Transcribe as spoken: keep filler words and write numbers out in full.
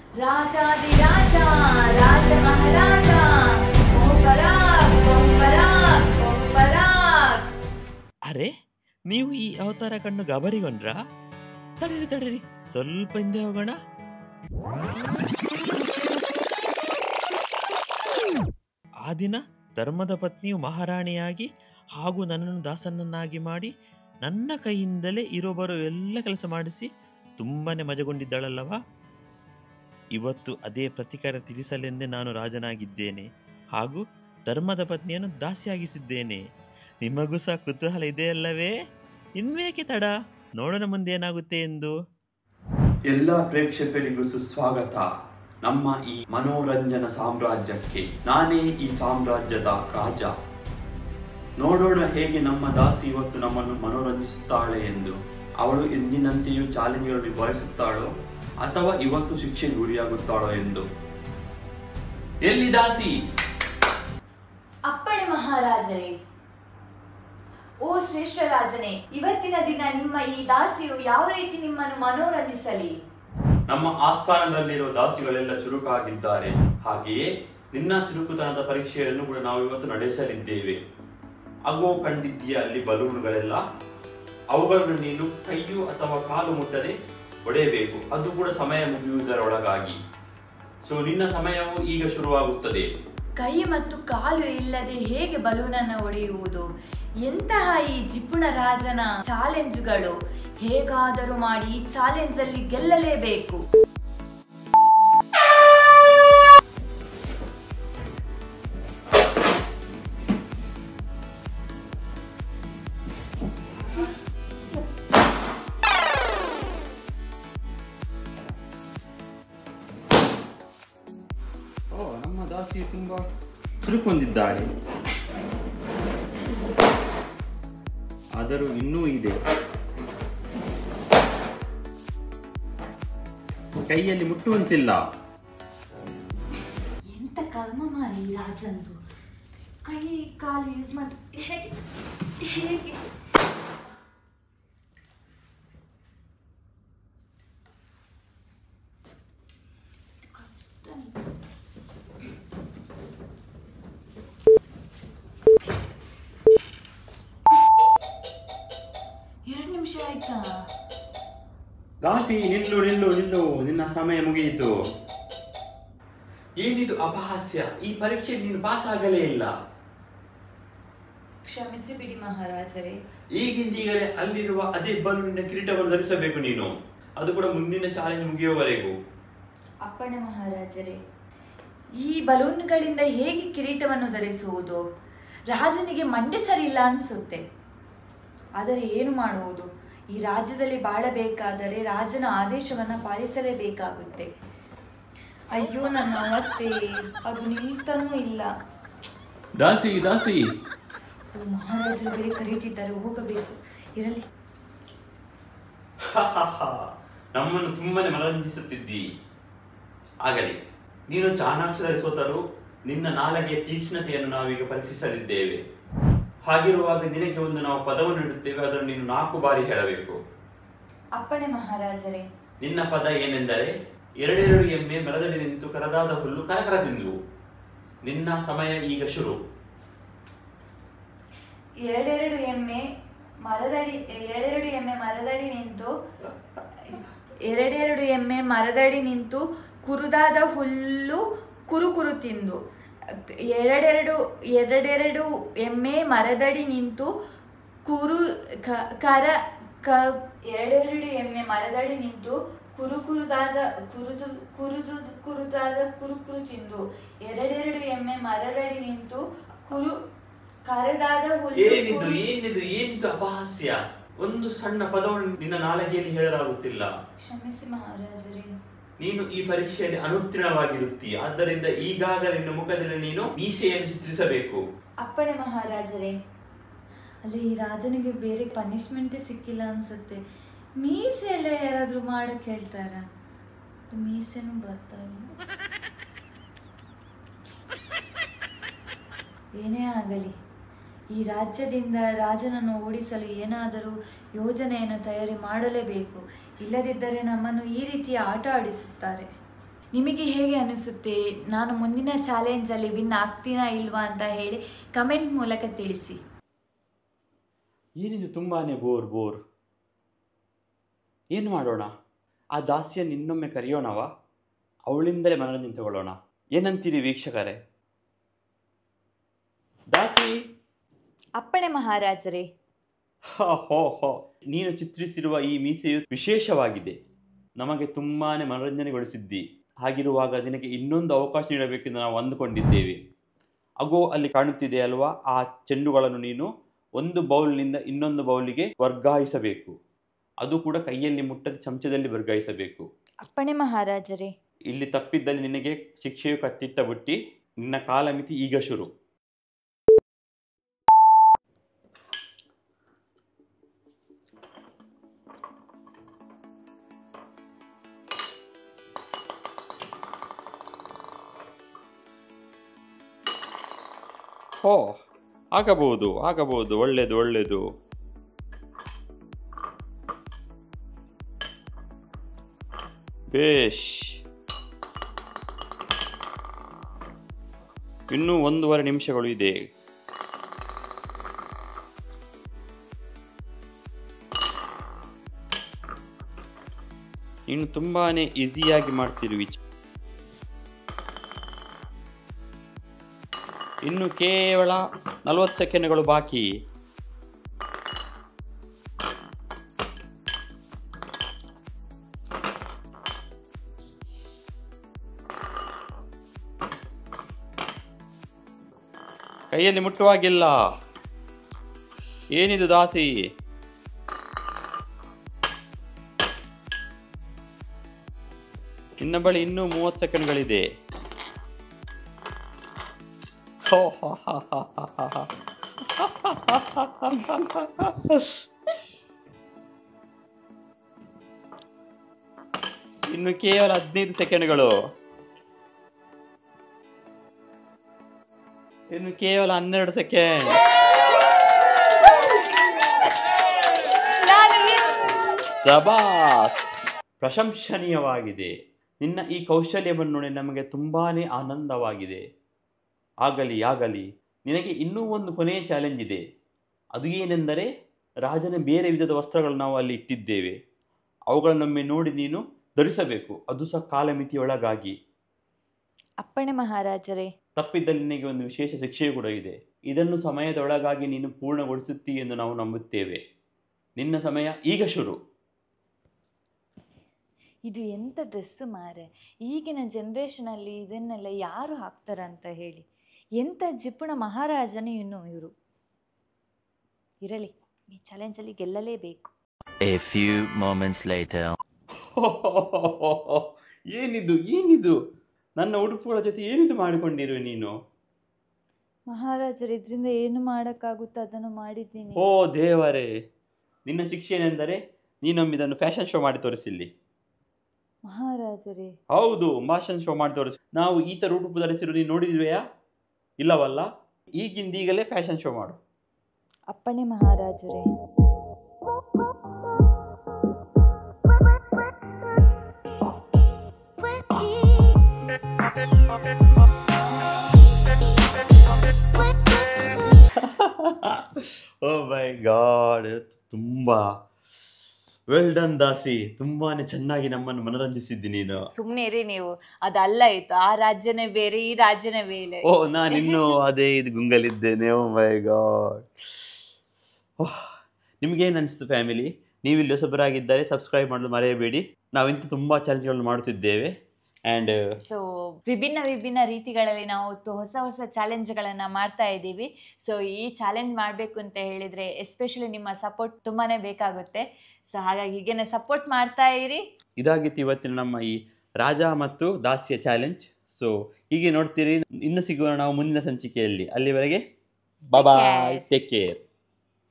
ರಾಜಾದಿರಾಜ ರಾಜ ಮಹಾರಾಜ ಓಂಪರಾಗ್ ಓಂಪರಾಗ್ ಓಂಪರಾಗ್. ಅರೆ, ನೀವು ಈ ಅವತಾರ ಕಣ್ಣು ಗಾಬರಿಗೊಂಡ್ರಾ? ತಡೀರಿ ತಡೀರಿ, ಸ್ವಲ್ಪ ಹಿಂದೆ ಹೋಗೋಣ. ಆ ದಿನ ಧರ್ಮದ ಪತ್ನಿಯು ಮಹಾರಾಣಿಯಾಗಿ ಹಾಗೂ ನನ್ನನ್ನು ದಾಸನನ್ನಾಗಿ ಮಾಡಿ ನನ್ನ ಕೈಯಿಂದಲೇ ಇರೋ ಬರೋ ಎಲ್ಲ ಕೆಲಸ ಮಾಡಿಸಿ ತುಂಬಾನೇ ಮಜಗೊಂಡಿದ್ದಳಲ್ಲವಾ? ಇವತ್ತು ಅದೇ ಪ್ರತಿಕಾರ ತೀರಿಸಲೆಂದೇ ನಾನು ರಾಜನಾಗಿದ್ದೇನೆ ಹಾಗೂ ಧರ್ಮದ ಪತ್ನಿಯನ್ನು ದಾಸಿಯಾಗಿಸಿದ್ದೇನೆ. ನಿಮಗೂ ಸಹ ಕುತೂಹಲ ಇದೆಯಲ್ಲವೇ? ಇನ್ವೇಕೆ ತಡ, ನೋಡೋಣ ಮುಂದೆ ಏನಾಗುತ್ತೆ ಎಂದು. ಎಲ್ಲ ಪ್ರೇಕ್ಷಕರಿಗೂ ಸುಸ್ವಾಗತ ನಮ್ಮ ಈ ಮನೋರಂಜನ ಸಾಮ್ರಾಜ್ಯಕ್ಕೆ. ನಾನೇ ಈ ಸಾಮ್ರಾಜ್ಯದ ರಾಜ. ನೋಡೋಣ ಹೇಗೆ ನಮ್ಮ ದಾಸಿ ಇವತ್ತು ನಮ್ಮನ್ನು ಮನೋರಂಜಿಸುತ್ತಾಳೆ ಎಂದು. ಅವಳು ಎಂದಿನಂತೆಯೂ ಚಾಲೆಂಜ್ಗಳನ್ನು ನಿಭಾಯಿಸುತ್ತಾಳೋ ಅಥವಾ ಇವತ್ತು ಶಿಕ್ಷೆಗೆ ಗುರಿಯಾಗುತ್ತಾಳೋ ಎಂದು. ಎಲ್ಲಿ ದಾಸಿ? ಅಪ್ಪಣೆ ಮಹಾರಾಜರೇ. ಓ ಶ್ರೇಷ್ಠ ರಾಜನೇ, ಇವತ್ತಿನ ದಿನ ನಿಮ್ಮ ಈ ದಾಸಿಯು ಯಾವ ರೀತಿ ನಿಮ್ಮನ್ನು ಮನೋರಂಜಿಸಲಿ? ನಮ್ಮ ಆಸ್ಥಾನದಲ್ಲಿರುವ ದಾಸಿಗಳೆಲ್ಲ ಚುರುಕಾಗಿದ್ದಾರೆ. ಹಾಗೆಯೇ ನಿನ್ನ ಚುರುಕುತನದ ಪರೀಕ್ಷೆಯನ್ನು ಕೂಡ ನಾವು ಇವತ್ತು ನಡೆಸಲಿದ್ದೇವೆ. ಅಗೋ ಕಂಡಿದ್ದೀಯ ಅಲ್ಲಿ ಬಲೂನುಗಳೆಲ್ಲ, ಅವುಗಳನ್ನು ನೀನು ಕೈಯು ಅಥವಾ ಕಾಲು ಮುಟ್ಟದೆ ಒಡೆಯಬೇಕು. ಅದು ಕೂಡ ಸಮಯ ಮುಗಿಯುವುದರೊಳಗಾಗಿ. ಸೊ ನಿನ್ನ ಸಮಯವು ಈಗ ಶುರುವಾಗುತ್ತದೆ. ಕೈ ಮತ್ತು ಕಾಲು ಇಲ್ಲದೆ ಹೇಗೆ ಬಲೂನನ್ನು ಒಡೆಯುವುದು? ಎಂತಹ ಈ ಜಿಪುಣ ರಾಜನ ಚಾಲೆಂಜ್ಗಳು! ಹೇಗಾದರೂ ಮಾಡಿ ಈ ಚಾಲೆಂಜ್ ಅಲ್ಲಿ ಗೆಲ್ಲಲೇಬೇಕು. ಓ, ನಮ್ಮ ದಾಸಿ ತುಂಬಾ ಚುರುಕೊಂದಿದ್ದಾಳೆ. ಆದರೂ ಇನ್ನೂ ಇದೆ. ಕೈಯಲ್ಲಿ ಮುಟ್ಟುವಂತಿಲ್ಲ. ಎಂತ ಕರ್ಮ ಮಾಡಿ ರಾಜಂದು. ಕೈ ಕಾಲು ಯೂಸ್ ಮಾಡಿ ಹೇಗೆ ಹೇಗೆ ಎರಡು ನಿಮಿಷ ಆಯ್ತಾ? ದಾಸಿ ನಿಲ್ಲು ನಿಲ್ಲು ನಿಲ್ಲು, ನಿನ್ನ ಸಮಯ ಮುಗಿಯಿತು. ಏನಿದು ಅಪಹಾಸ್ಯ? ಈ ಪರೀಕ್ಷೆಯಲ್ಲಿ ನೀನು ಪಾಸ್ ಆಗಲೇ ಇಲ್ಲ. ಕ್ಷಮಿಸಿ ಬಿಡಿ ಮಹಾರಾಜರೇ. ಈಗಿಂದೀಗಲೇ ಅಲ್ಲಿರುವ ಅದೇ ಬಲೂನಿನ ಕಿರೀಟವನ್ನು ಧರಿಸಬೇಕು ನೀನು, ಅದು ಕೂಡ ಮುಂದಿನ ಚಾಲೆಂಜ್ ಮುಗಿಯುವವರೆಗೂ. ಅಪ್ಪಣೆ ಮಹಾರಾಜರೇ. ಈ ಬಲೂನ್ಗಳಿಂದ ಹೇಗೆ ಕಿರೀಟವನ್ನು ಧರಿಸುವುದು? ರಾಜನಿಗೆ ಮಂಡೆ ಸರಿ ಇಲ್ಲ ಅನ್ಸುತ್ತೆ. ಆದರೆ ಏನು ಮಾಡುವುದು? ಈ ರಾಜ್ಯದಲ್ಲಿ ಬಾಳಬೇಕಾದರೆ ರಾಜನ ಆದೇಶವನ್ನ ಪಾಲಿಸಲೇಬೇಕಾಗುತ್ತೆ. ಅಯ್ಯೋ ನನ್ನ ಅವಸ್ಥೆ, ಅದು ನಿಲ್ತಾನೂ ಇಲ್ಲ. ದಾಸಿ ದಾಸಿ ಮಹಾರಾಜರು ಬೇರೆ ಕರೆಯುತ್ತಿದ್ದಾರೆ, ಹೋಗಬೇಕು. ಇರಲಿ. ನಮ್ಮನ್ನು ತುಂಬಾನೇ ಮನರಂಜಿಸುತ್ತಿದ್ದಿ. ಆಗಲಿ, ನೀನು ಚಾಣಾಕ್ಷದಲ್ಲಿ ಸೋತರು ನಿನ್ನ ನಾಲಗೆಯ ತೀಕ್ಷ್ಣತೆಯನ್ನು ನಾವೀಗ ಪರೀಕ್ಷಿಸಲಿದ್ದೇವೆ. ಹಾಗಿರುವಾಗ ದಿನಕ್ಕೆ ಒಂದು ನಾವು ಪದವನ್ನು ಇಡುತ್ತೇವೆ, ಅದನ್ನು ನೀನು ನಾಲ್ಕು ಬಾರಿ ಹೇಳಬೇಕು. ಅಪ್ಪಣೆ ಮಹಾರಾಜರೇ. ನಿನ್ನ ಪದ ಏನೆಂದರೆ, ಎರಡೆರಡು ಎಮ್ಮೆ ಮರದಡಿ ನಿಂತು ಕರದಾದ ಹುಲ್ಲು ಕರಕರ ತಿಂದು. ನಿನ್ನ ಸಮಯ ಈಗ ಶುರು. ಎರಡೆರಡು ಎಮ್ಮೆ ಮರದಡಿ ಎರಡೆರಡು ಎಮ್ಮೆ ಮರದಡಿ ನಿಂತು ಎರಡೆರಡು ಎಮ್ಮೆ ಮರದಡಿ ನಿಂತು ಕುರುದಾದ ಹುಲ್ಲು ಕುರು ಕುರು ತಿಂದು. ಎರಡೆರಡು ಎರಡೆರಡು ಎಮ್ಮೆ ಮರದಡಿ ನಿಂತು ಕುರು ಕರ ಕ ಎರಡೆರಡು ಎಮ್ಮೆ ಮರದಡಿ ನಿಂತು ಕುರು ಕುರುದಾದ ಕುರುದು ಕುರುದು ಕುರುದಾದ ಕುರು ಕುರು ತಿಂದು. ಎರಡೆರಡು ಎಮ್ಮೆ ಮರದಡಿ ನಿಂತು ಕುರು ಕರೆದಾದ ಹುಲ್ಲು. ಏನಿದು ಏನಿದು ಏನಿದು ಅಪಹಾಸ್ಯ? ಒಂದು ಸಣ್ಣ ಪದವನ್ನು ನಿನ್ನ ನಾಲಗೆಯಲ್ಲಿ ಹೇಳಲಾಗುತ್ತಿಲ್ಲ. ಕ್ಷಮಿಸಿ ಮಹಾರಾಜರೇ. ನೀನು ಈ ಪರೀಕ್ಷೆಯಲ್ಲಿ ಅನುತ್ತೀರ್ಣವಾಗಿರುತ್ತೀಯ. ಆದ್ದರಿಂದ ಈಗಾಗಲೇ ನಿನ್ನ ಮುಖದಲ್ಲಿ ನೀನು ಮೀಸೆಯನ್ನು ಚಿತ್ರಿಸಬೇಕು. ಅಪ್ಪಣೆ ಮಹಾರಾಜರೇ. ಅಲ್ಲ, ಈ ರಾಜನಿಗೆ ಬೇರೆ ಪನಿಷ್ಮೆಂಟ್ ಸಿಕ್ಕಿಲ್ಲ ಅನ್ಸುತ್ತೆ. ಮೀಸೆ ಎಲ್ಲ ಯಾರಾದ್ರೂ ಮಾಡಕ್ ಹೇಳ್ತಾರ? ಮೀಸೆನೂ ಬರ್ತಾ ಇಲ್ಲ. ಏನೇ ಆಗಲಿ, ಈ ರಾಜ್ಯದಿಂದ ರಾಜನನ್ನು ಓಡಿಸಲು ಏನಾದರೂ ಯೋಜನೆಯನ್ನು ತಯಾರಿ ಮಾಡಲೇಬೇಕು. ಇಲ್ಲದಿದ್ದರೆ ನಮ್ಮನ್ನು ಈ ರೀತಿಯ ಆಟ ಆಡಿಸುತ್ತಾರೆ. ನಿಮಗೆ ಹೇಗೆ ಅನಿಸುತ್ತೆ? ನಾನು ಮುಂದಿನ ಚಾಲೆಂಜಲ್ಲಿ ವಿನ್ ಆಗ್ತೀನಾ ಇಲ್ವಾ ಅಂತ ಹೇಳಿ ಕಮೆಂಟ್ ಮೂಲಕ ತಿಳಿಸಿ. ಏನಿದು ತುಂಬಾನೇ ಬೋರ್ ಬೋರ್ ಏನು ಮಾಡೋಣ? ಆ ದಾಸಿಯನ್ನು ಇನ್ನೊಮ್ಮೆ ಕರೆಯೋಣವಾ? ಅವಳಿಂದಲೇ ಮನರಂಜನೆ ತಗೊಳ್ಳೋಣ. ಏನಂತೀರಿ ವೀಕ್ಷಕರೇ? ದಾಸಿ. ಅಪ್ಪಣೆ ಮಹಾರಾಜರೇ. ಹೋ ಹೋ ನೀನು ಚಿತ್ರಿಸಿರುವ ಈ ಮೀಸೆಯು ವಿಶೇಷವಾಗಿದೆ. ನಮಗೆ ತುಂಬಾನೇ ಮನರಂಜನೆಗೊಳಿಸಿದ್ದಿ. ಹಾಗಿರುವಾಗ ನಿನಗೆ ಇನ್ನೊಂದು ಅವಕಾಶ ನೀಡಬೇಕೆಂದು ನಾವು ಅಂದುಕೊಂಡಿದ್ದೇವೆ. ಅಗೋ ಅಲ್ಲಿ ಕಾಣುತ್ತಿದೆ ಅಲ್ವಾ, ಆ ಚೆಂಡುಗಳನ್ನು ನೀನು ಒಂದು ಬೌಲ್ನಿಂದ ಇನ್ನೊಂದು ಬೌಲಿಗೆ ವರ್ಗಾಯಿಸಬೇಕು. ಅದು ಕೂಡ ಕೈಯಲ್ಲಿ ಮುಟ್ಟದೆ ಚಮಚದಲ್ಲಿ ವರ್ಗಾಯಿಸಬೇಕು. ಅಪ್ಪಣೆ ಮಹಾರಾಜರೇ. ಇಲ್ಲಿ ತಪ್ಪಿದ್ದಲ್ಲಿ ನಿನಗೆ ಶಿಕ್ಷೆಯು ಕತ್ತಿಟ್ಟ ಬುಟ್ಟಿ. ನಿನ್ನ ಕಾಲಮಿತಿ ಈಗ ಶುರು. ಹೋ ಆಗಬಹುದು ಆಗಬಹುದು ಒಳ್ಳೇದು ಒಳ್ಳೇದು. ಬೇಷ್. ಇನ್ನೂ ಒಂದೂವರೆ ನಿಮಿಷಗಳು ಇದೆ. ನೀನು ತುಂಬಾನೇ ಈಸಿಯಾಗಿ ಮಾಡ್ತಿರುವಿ. ಇನ್ನು ಕೇವಲ ನಲವತ್ತು ಸೆಕೆಂಡ್ಗಳು ಬಾಕಿ. ಕೈಯಲ್ಲಿ ಮುಟ್ಟುವಾಗಿಲ್ಲ. ಏನಿದು ದಾಸಿ? ನಿನ್ನ ಬಳಿ ಇನ್ನೂ ಮೂವತ್ತು ಸೆಕೆಂಡ್ಗಳಿದೆ. ಇನ್ನು ಕೇವಲ ಹದಿನೈದು ಸೆಕೆಂಡ್ಗಳು. ಇನ್ನು ಕೇವಲ ಹನ್ನೆರಡು ಸೆಕೆಂಡ್. ಸಬಾಸ್, ಪ್ರಶಂಸನೀಯವಾಗಿದೆ. ನಿನ್ನ ಈ ಕೌಶಲ್ಯವನ್ನು ನೋಡಿ ನಮಗೆ ತುಂಬಾನೇ ಆನಂದವಾಗಿದೆ. ಆಗಲಿ ಆಗಲಿ. ನಿನಗೆ ಇನ್ನೂ ಒಂದು ಕೊನೆಯ ಚಾಲೆಂಜ್ ಇದೆ. ಅದು ಏನೆಂದರೆ, ರಾಜನ ಬೇರೆ ವಿಧದ ವಸ್ತ್ರಗಳನ್ನು ನಾವು ಅಲ್ಲಿ ಇಟ್ಟಿದ್ದೇವೆ. ಅವುಗಳನ್ನೊಮ್ಮೆ ನೋಡಿ ನೀನು ಧರಿಸಬೇಕು, ಅದು ಸಹ ಕಾಲಮಿತಿಯೊಳಗಾಗಿ. ಅಪ್ಪಣೆ ಮಹಾರಾಜರೇ. ತಪ್ಪಿದ್ದಲ್ಲಿ ನಿನಗೆ ಒಂದು ವಿಶೇಷ ಶಿಕ್ಷೆಯೂ ಕೂಡ ಇದೆ. ಇದನ್ನು ಸಮಯದೊಳಗಾಗಿ ನೀನು ಪೂರ್ಣಗೊಳಿಸುತ್ತೀ ಎಂದು ನಾವು ನಂಬುತ್ತೇವೆ. ನಿನ್ನ ಸಮಯ ಈಗ ಶುರು. ಇದು ಎಂಥ ಡ್ರೆಸ್ ಮಾರೆ! ಈಗಿನ ಜನ್ರೇಷನಲ್ಲಿ ಇದನ್ನೆಲ್ಲ ಯಾರು ಹಾಕ್ತಾರಂತ ಹೇಳಿ. ಎಂಥ ಜಿಪುಣ ಮಹಾರಾಜನೇ ಇನ್ನು ಇವರು. ಇರಲಿ, ಈ ಚಾಲೆಂಜಲ್ಲಿ ಗೆಲ್ಲಲೇಬೇಕು. A few moments later. ಏನಿದು ಏನಿದು? ನನ್ನ ಉಡುಪುಗಳ ಜೊತೆ ಏನಿದು ಮಾಡಿಕೊಂಡಿರು ನೀನು? ಮಹಾರಾಜರು, ಇದರಿಂದ ಏನು ಮಾಡೋಕ್ಕಾಗುತ್ತೋ ಅದನ್ನು ಮಾಡಿದ್ದೀನಿ. ಓ ದೇವರೇ, ನಿನ್ನ ಶಿಕ್ಷೆ ಏನೆಂದರೆ ನೀನೊಮ್ಮೆ ಇದನ್ನು ಫ್ಯಾಷನ್ ಶೋ ಮಾಡಿ ತೋರಿಸಿಲ್ಲಿ. ಮಹಾರಾಜರೇ. ಹೌದು, ಫ್ಯಾಷನ್ ಶೋ ಮಾಡಿ ತೋರಿಸಿ. ನಾವು ಈ ಥರ ಉಡುಪು ಧರಿಸಿರು ನೀನು ನೋಡಿದ್ವೆಯಾ? ಇಲ್ಲವಲ್ಲ. ಈಗಿಂದೀಗಲೇ ಫ್ಯಾಷನ್ ಶೋ ಮಾಡು. ಅಪ್ಪಣೆ ಮಹಾರಾಜರೇ. ಓ ಮೈ ಗಾಡ್, ತುಂಬಾ ವೆಲ್ ಡನ್ ದಾಸಿ. ತುಂಬಾನೇ ಚೆನ್ನಾಗಿ ನಮ್ಮನ್ನು ಮನರಂಜಿಸಿದ್ದಿ ನೀನು. ಸುಮ್ಮನೆ ಇರಿ ನೀವು. ಅದಲ್ಲ ಇತ್ತು, ಆ ರಾಜ್ಯನೇ ಬೇರೆ, ಈ ರಾಜ್ಯನೇ ಬೇರೆ. ಓ, ನಾನು ಇನ್ನೂ ಅದೇ ಇದು ಗುಂಗಲಿದ್ದೇನೆ. ಓ ಮೈ ಗಾಡ್. ನಿಮ್ಗೇನು ಅನಿಸ್ತು ಫ್ಯಾಮಿಲಿ? ನೀವು ಇಲ್ಲಿ ಹೊಸಬರಾಗಿದ್ದರೆ ಸಬ್ಸ್ಕ್ರೈಬ್ ಮಾಡಲು ಮರೆಯಬೇಡಿ. ನಾವು ಇಂಥ ತುಂಬ ಚಾಲೆಂಜ್ಗಳನ್ನು ಮಾಡುತ್ತಿದ್ದೇವೆ. ಆ್ಯಂಡ್ ಸೊ ವಿಭಿನ್ನ ವಿಭಿನ್ನ ರೀತಿಗಳಲ್ಲಿ ನಾವು ಹೊಸ ಹೊಸ ಚಾಲೆಂಜ್ಗಳನ್ನು ಮಾಡ್ತಾ ಇದ್ದೀವಿ. ಸೊ ಈ ಚಾಲೆಂಜ್ ಮಾಡಬೇಕು ಅಂತ ಹೇಳಿದರೆ ಎಸ್ಪೆಷಲಿ ನಿಮ್ಮ ಸಪೋರ್ಟ್ ತುಂಬಾ ಬೇಕಾಗುತ್ತೆ. ಸೊ ಹಾಗಾಗಿ ಹೀಗೇನೆ ಸಪೋರ್ಟ್ ಮಾಡ್ತಾ ಇರಿ. ಇದಾಗಿತ್ತು ಇವತ್ತಿನ ನಮ್ಮ ಈ ರಾಜ ಮತ್ತು ದಾಸಿಯ ಚಾಲೆಂಜ್. ಸೊ ಹೀಗೆ ನೋಡ್ತೀರಿ. ಇನ್ನು ಸಿಗೋಣ ನಾವು ಮುಂದಿನ ಸಂಚಿಕೆಯಲ್ಲಿ. ಅಲ್ಲಿವರೆಗೆ ಬಾಯ್, ಟೇಕ್ ಕೇರ್.